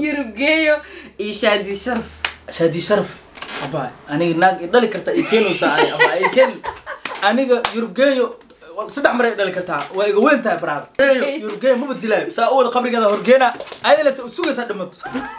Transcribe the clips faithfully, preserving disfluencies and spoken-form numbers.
يرب جيو يشادي شرف شادي شرف أبا أنا ناق يدلي كرتا يكينو ساعي أبا يكين أنا يرب جيو صدق مرة يدلي كرتا وين تاع براد يرب جيو مو بدلاب سأقول قبل كذا هرجينا هذا لسه سوق سادمت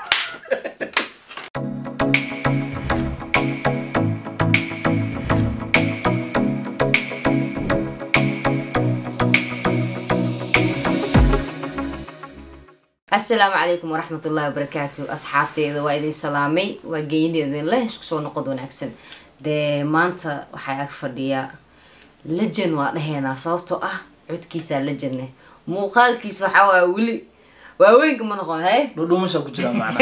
السلام عليكم ورحمة الله وبركاته أصحابتي إذا وايدين سلامي وجيدي إذن الله شكسون نقدون أكسن ده مانتا وحياة فردية لجن وانهينا صوتو أه عد كيسا لجنة مو قال كيسا حوا ولي ووينك من نقول هاي لو مش أقول معنا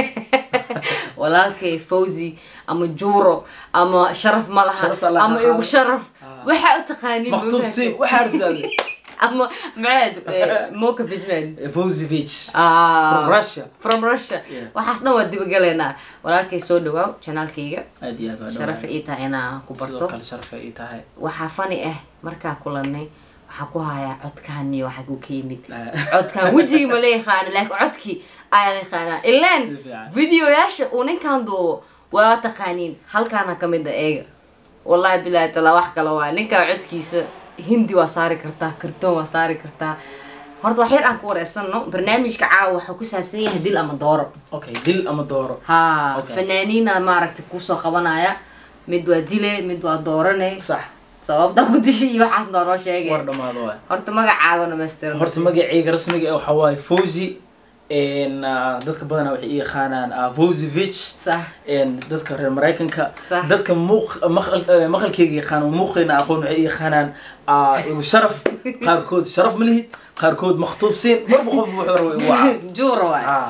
ولكن فوزي أما جورو أما شرف ملها أما يو شرف وحا تقاني مخطوبسي وحارد ذلك أما معاد موقف جمال فوزيفيتش آه from Russia from Russia وحسنا ودي بقلنا ولكن سودوا channel كيجا شرف إيتا أنا كبرتو شرف إيتا وحفاني إيه مركا كلني وحكوها يا عدكاني وحكو كيمي عدكان وجهي ملي خان لكن عدكي آية خانا إلين فيديو ياش ونين كان دو وتقانين هل كان كمدة إيه والله بلا تلا وحكا لوا نين كان عدكيس هندي وصاري كرتا كرتون وصاري كرتا هرت وحير aan ku wareysano barnaamijka caawa waxa ku saabsan yahay dil ama dooro okay dil ama dooro ha fanaaniina ma aragtay ku soo qabanaya mid waa dile mid waa doorane sax sababta ku dishay waxaas dooro sheegay war dhamaado waa horta magacaaga namastir horta magacayga rasmiga ah waxa waay Fawzi in dadka badan waxay ii yaqaanaan Fawzivich صح in dadka reer Mareykanka dadka muuq maqalkayga yaqaan oo muuqina aqoon waxay ii yaqaanaan ibu sharaf qaarkood sharaf malihi qaarkood maqtuubsiin marba qof wuxuu rabaa waa juro waa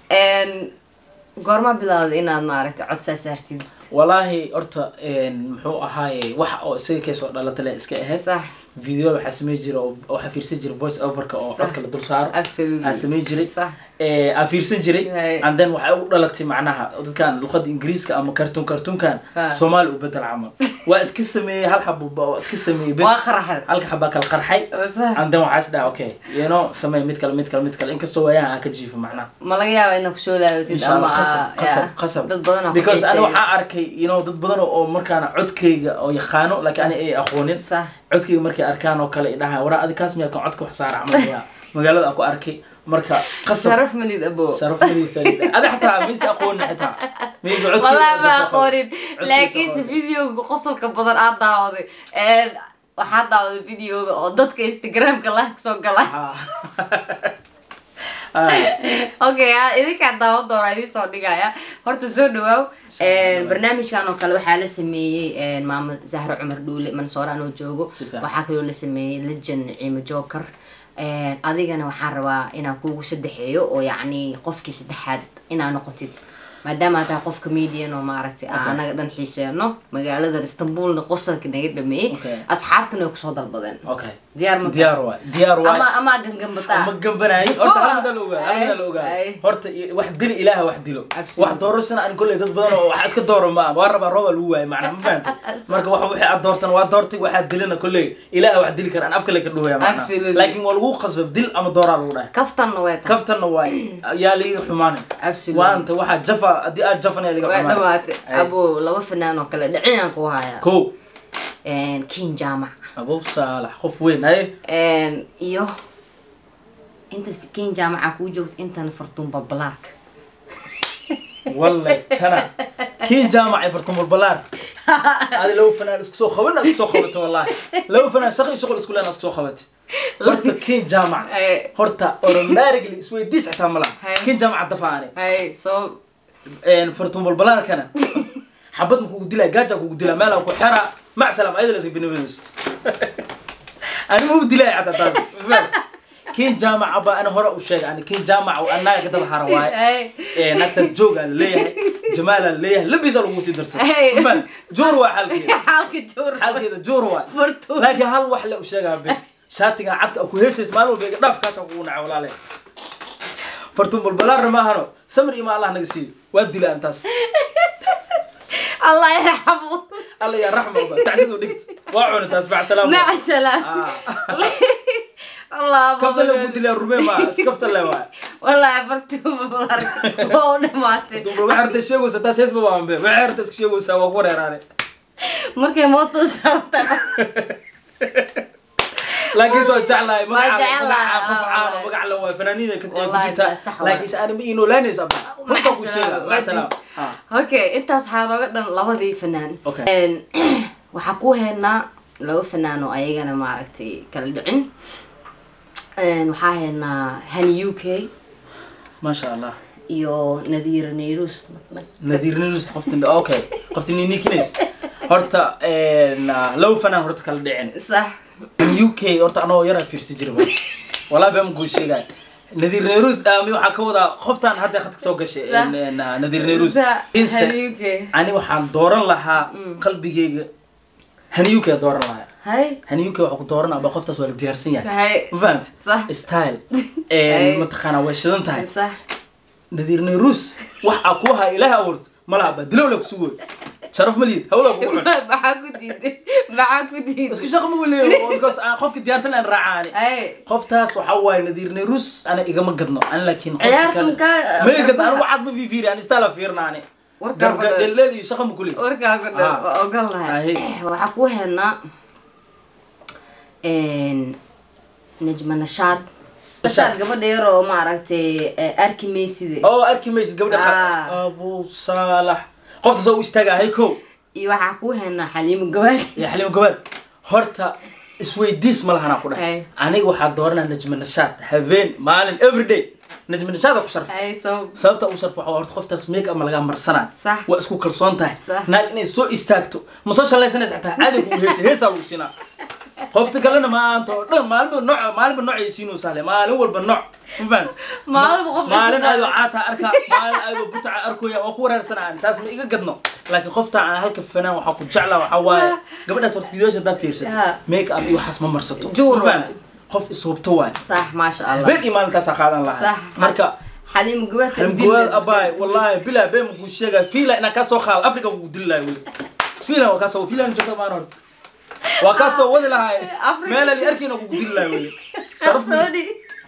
en goorma bilaawday inaad ma aragtay cod saartid wallahi horta in muxuu ahaayay wax oo isaga ka soo dhalatay la iska ahayd صح فيديو waxa sameey jiro oo waxa fiirsan jiray voice over ka oo codka la dul saaro absolutely sameey jiray صح ee aan fiirsan jiray and then waxa ugu dhalatay macnaha dadkan luqada ingiriiska ama kartoon kartoonkan Soomaali u bedel camal waa iska sameeyay hal xabo waa iska sameeyay bas waa qarxay halka xaba kala qarxay and then waxa isdaa okay you know sameey mid kale mid kale mid kale inkastoo wayaan aan ka jiifo macnaha ma laga yaabaa inaad ku soo laabatid ama qasab qasab dad badan because ana waxa arkay you know dad badan oo markaana codkayga oo yaqaano laakiin ana ay aqoonin صح codkayga markay arkaan oo kale idhaha wara adikaas miyaa kan codka wax saar camal yaa magaalada aan ku arkay marka qasab sharaf malid abo sharaf malid salid ada xataa mis aqoon xataa miiga codkayga والله ما aqoonin laakiin video qosolka badan aad daawaday ee waxa daawaday videoga oo dadka Instagram-ka la soo galay okay idinka daawo doona idin soo dhigaya horta soo dhawaaw ee barnaamijkan oo kale waxa la sameeyay ee maama Zahra Umar Duule Mansoor aan joogo waxa kale la sameeyay Legend Ciima Joker ee adigana waxaan rabaa inaan kuugu saddexeeyo oo yacni qofkii saddexaad inaan noqotid maadaama aad qof comedian oo ma aragtay anaga dhan xiiseeno magaalada Istanbul qosolka naga dhameeyay asxaabtana ku soo dalbadeen okay diyaar ma diyaar waa diyaar waa ama ama gambata ama gambanaay horta halmada looga halmada looga horta wax dil ilaaha wax dilo wax doorashana aan kulay dad badan oo wax iska dooro ma waa raba rooba lagu waay macna ma fahanti marka wax wixii aad doortan waa doortay waxa dilana kulay ilaaha wax dili karaan afka la ka dhawaya macna laakiin waa lagu qasbay dil ama doora lagu dhahay kaftan way kaftan way yaa li xumaan waa anta waxa jafa adii aad jafan yaa liga xumaan dhawaate abo laba fanaan oo kale dhiciyaan ku haya ko een King Jamac أبو صالح خف وين هاي؟ إن إيوه أنت كين جامعة كوجوت أنت نفرتون ببلاك والله ترى كين جامعة فرتون بالبلار هذا لو فنان اسكسو خبرنا اسكسو خبرت والله لو فنان شغل شغل اسكولنا اسكسو خبرت هرتا كين جامعة هرتا أورمارك اللي سوي ديس حتى ملا كين جامعة دفعني هاي صو إن فرتون بالبلار كنا حبض مكو ديلا جاجا كو ديلا مالا كو حرا مع سلامة أيضا لازم بنفسك أنا مو بدي لا عدا تاز كين جامعة أبا أنا هراء وشيء يعني كين جامعة وأنا قدر حرواي إيه نكتة جوجا ليه جمالا ليه لبيز الوموسي درسه فن جوروا حلقي حلقي جور حلقي ده جوروا لكن هل وحلا وشيء بس شاتي عدك أكو هسس مالو بيقدر كاسة وقونا ولا عليه فرتون بالبلار ما هنو سمر إما الله نقسي ودي لا أنتاس الله يرحمه الله يرحمه تعزيز ودقت وعون تسمع سلام مع السلامة الله كفت له قلت لي الربيع ما كفت له واحد والله فرت بلارك هو دماتي وعرفت الشيء وستاس اسمه وام به وعرفت الشيء وسوا وريراني markay mooto saarta laakiin soo jeclahay Waa jeclahay. magaca qof caan ah, magaca la waa fanaaniinta ka ku Wallahi, jirta waa sax waay. laakiin aan ma inoo laaneys abba runta ku sheega ma salaam okay intaas waxaa nooga dhan labadii fanaan Okay. Een, waxaa ku haynaa laba fanaan oo ayagana maaragtay kala dhicin Een, waxaa haynaa hani u k ma sha Allah iyo nadiir neyrus nadiir nirus qoftin okay qoftin nikineys horta een low fanaan horta kala dhicin صح U K horta anoo yara fiirsi jiray walaal baan ku sheegay nadiir nirus aami waxa ka wada qoftan hadda khadka soo gashay een nadiir nirus hani u k ani waxaan dooran lahaa qalbigeyga hani U K dooran lahaa هاي hani U K waxa ku dooran aba qoftaas waa la diyaarsan yahay هاي ma fahant صح style ee mataqana way shidan tahay صح nadiir nirus waxa ku haa ilaaha awrd malaha badilo la ku sugo sharaf maliyad hawla ku cun maxaa ku diiday maxaa ku diiday isku shaqo ma waleeyo because qofka diyaarsan aan raacaani هاي qoftaas waxa waay nadiir nirus ana igama gadno an laakiin ciyaartan ka ma gadno anigu cad ma fiiri aan istala fiirnaani warkaa ku dhan dhalal iyo shaqo ma kulay warkaa ku dhan waa ogal lahay waxaa ku haynaa een najma nashaad nashaad gabadha yar oo maaragtay arki meyside oo arki maysid gabadha abu salax qofta soo istaagahay ko iyo waxaa ku haynaa xaliimo gawaad ya xaliimo gawaad horta isweydiis ma lahana ku dhahay aniga waxaa dooranaa najma nashaad habeen maalin every day najma nashaad ku sharf ay soo sababta uu sharf waxa horta qoftaas make up ma laga marsanaa Sax. waa isku kalsoon tahay Sax. naag inay soo istaagto ma soo shalaysanaysa xitaa caadi ku hees heesa uu sinaa qofta kalena ma aanto dhan maalin nooc maalin nooc ay siinoo sahle maalin walba nooc ma fahant maalin qof maalin aad oo caata arka maalin aad oo buta arkoya oo ku wareersanaan taas ma iga gadno laakiin qofta aan halka fanaan waxa ku jeclaa waxa waaye gabadhaas horta videoda dad fiirsato Ha. make up iyo waxas ma marsato Juur ma fahant qof isubto waay صح ما شاء الله been maalintaas qaadan lahaa صح marka حليم قوات الجوال أباي والله بلا بين مقولشة فيلا إنك كاسو خال أفريقيا وقدر لا يقول فيلا وكاسو فيلا نجوا ما نرد وكاسو ولا هاي ما لا اللي أركينا وقدر لا يقول سوري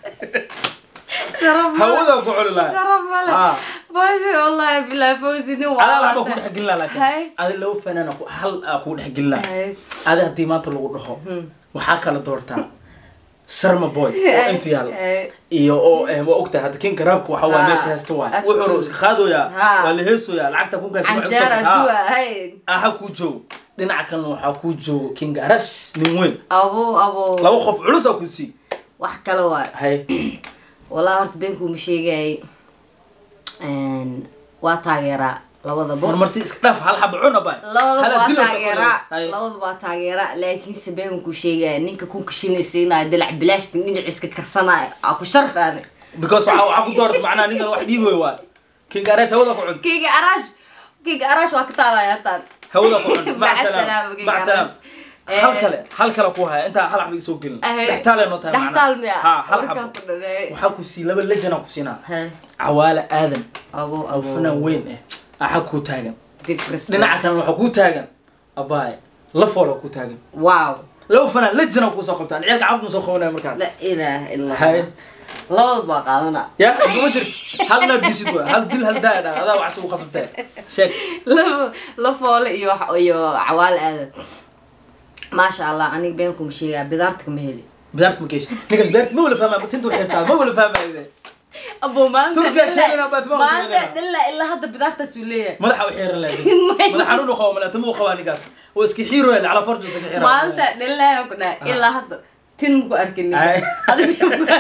شرف هو ذا قول لا شرف ملا باجي والله بلا فوزي نو أنا لا بقول حق الله لكن هاي هذا لو فنان أقول هل أقول حق الله هاي هذا هدي ما تلو روحه وحكى لدورتها سرما بوي وأنت يلا iyo oo eh waa ogtahay hada kin garabku waxa waa meesha haysto waa wuxuu iska qaadooya waa la heesoya lacagta ku gaashay wax soo hay aha ku joog dhinaca kan waxa ku joog king arash nin weyn abo abo laba qof culus oo ku si wax kale waa hay wala horta beenku ma sheegay een waa taageera labada boor marmarsi iska dhaaf hal xab cuna baa labada waa taageera labada waa taageera laakiin sabeen ku sheegay ninka ku kashinaysiinaa dalac bilaash dhinac iska karsanaa aa ku sharfaan because waxa waxa ku doorad macnaa ninka wax dhiibay waa king arash hawada ku cun king arash king arash waa ka taalaya tan hawada ku cun ma salaam ma salaam hal kale hal kale ku haya inta hal xab soo gelin dhaxtaale noo tahay macnaa ha hal xab waxa ku si laba lejana ku sinaa awaala aadan abo abo fanaan weyn eh aha ku taagan big respect dhinaca kan waxa ku taagan abaay la foolo ku taagan wow لو فنان لجنا وكوسا قبطان عيالك عفوا مسو خونا مركان لا اله الا هاي الله لو با قادنا يا ما جرت هل نديش دوا هل دل هل دايدا هذا وعسو خصبته شيك لا لا فول iyo iyo عوال aadan ما شاء الله اني بينكم شيء بدارتك مهلي بدارت مكيش نيكس بدارت ما ولا فاهمه انت وحيرتها ما ولا فاهمه اذا ابو ما تركيا كلنا باتما ما الا الا هذا بدارت سوليه مدح وحير لا مدح حنون خو ملا تمو خواني قاس واسكي حيرو على فرج اسكي حيرو ما انت دله كنا الا هذا تنمكو اركني هذا تنمكو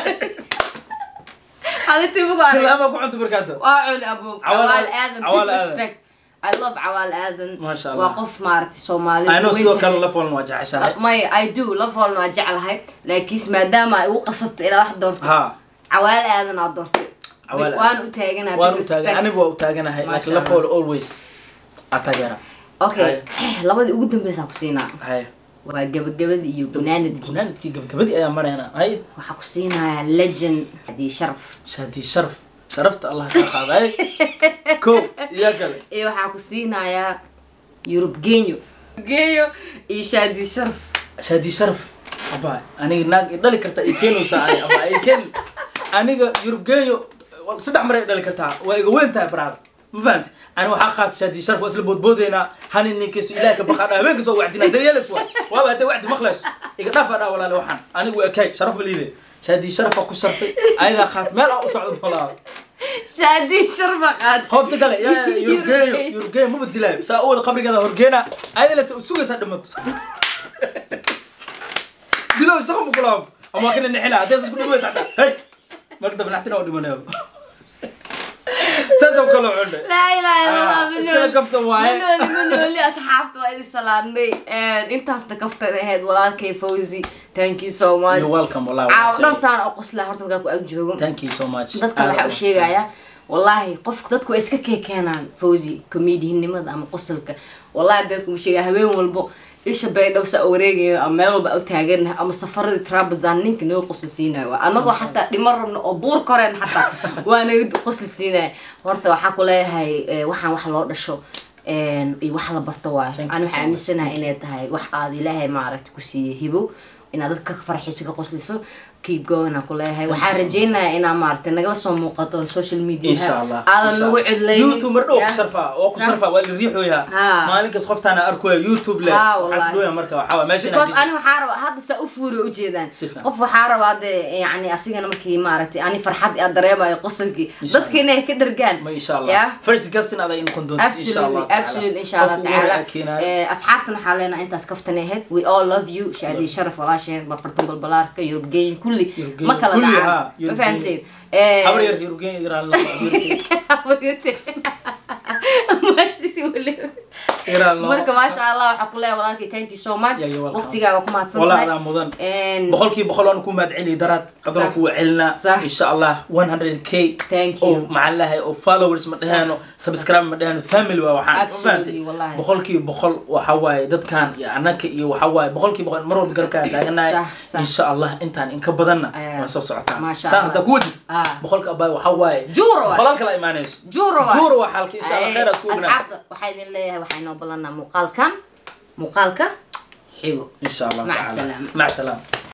هذا تنمكو كلها ما كنت بركاته واعل ابو عوال ادم عوال ادم I love عوال ادم ما شاء الله وقف مارتي سومالي انا سو كان لا فول واجع عشان ما I do لا فول واجع لهي لكن ما دام او قصدت الى واحد دورت ها عوال ادم ادورت وان u taaganahay waan u taaganahay anigu waa u taaganahay laakiin la fool always ataagara okay labadii ugu dambeysay ku siinaa hay waa gabagabadii iyo gunaanadkii gunaanadkii gabagabadii ayaa marayna hay waxa ku siinaya legend hadii sharaf shadi sharaf sharafta allah ka qaaday ko iyo kale ee waxa ku siinaya Europe genyo genyo iyo shadi sharaf shadi sharaf abaa aniga naag idhali karta i keeno saacay abaa i keen aniga Yurub geeyo saddex mar ay dhali kartaa waa iga weyn tahay brother ma fahanti ani waxa qaad shaadi sharaf isla boodboodeyna hanin ninkiisu ilaahay ka baqada habeenka soo wacdina dayeelas waa waa hada wacdi maqlays iga dhaaf adhaa walaal waxaan anigu waa kay sharaf baliide shaadi sharaf ku sharfay ayda qaad meel u socdo walaal shaadi sharaf qaad qofta kale ya Yurub geeyo Yurub geeyo ma badilay saa oo qabrigeeda horgeena ayda la sugaysa dhimato dilo saxum kulaab ama kana nixila hada isku dhimays hada hay marka banaxtina oo dhimanayo ساسو كله عنده لا إله إلا الله منو اسكلا كفته واي منو منو اللي أصحابته وإذا سلامي أنت هستكفته هاد ولا كيف فوزي thank you so much you're welcome والله عاودنا صار أقص له هرتم قاكو أجوجهم thank you so much dadka waxa u sheegaya wallahi qof dadku iska keenaan fawzi comedy nimada ama qosolka wallahi beekum sheegay habeen walbo isha bayda sa wareegay ama meel walba u taagan ama safarada trabzan ninka noo qosasiinaa anagoo xataa dhimar rabno oo buur koreen xataa waana qosasiinaa horta waxa ku leeyahay waxaan wax loo dhasho een wax la barto waa aan waxa aaminsanahay inay tahay wax aad ilaahay ma aragti ku siiyay hibo inaad dadka farxiisa ka qosliso keep going aku leeyahay waxaan rajeynayaa inaan maartay nagala soo muuqato social media insha Allah aadan nagu cidlay YouTube mardo ku sarfa oo ku sarfa wal riixoya maalinkaas qoftaana arko YouTube le xasdooya marka waxa meesha because ani waxa raba hadda sa u fuuro u jeedaan qof waxa raba yani asigana markii maartay ani farxad aad dareemayo qosolki dadka inay ka dhargaan insha Allah first guest in ada in kondon insha Allah absolutely insha Allah ta'ala asxaabtuna xaleena intaas kaftaneed we all love you shaadi sharaf walaasheen barfartan balbalaarka Yurub geey كلي ما كلا نعم ما فهمتين حبر يرجعين يقرأ الله ماشي سوولي مركب ما شاء الله وحق الله والله thank you so much وقتك وكما تصنع والله أنا مضن بخلكي بخلون نكون مدعي درات قدرك وعلنا إن شاء الله one hundred K thank you مع الله أو followers مدهانو سبسكرايب مدهانو family وحان بخلكي بخل وحواي ضد كان يعني كي وحواي بخلكي بخل مرة بقرب كان تعجبنا إن شاء الله أنت إنك بدنا وصوص عتان ما شاء الله سان بخلك أباي وحواي جورو خلالك لا إيمانيس جورو جورو وحالك إن شاء الله خير أسكوبنا أصحاب وحيد الله وحينا بلنا مقال كان مقال كا حلو إن شاء الله مع السلامة مع السلامة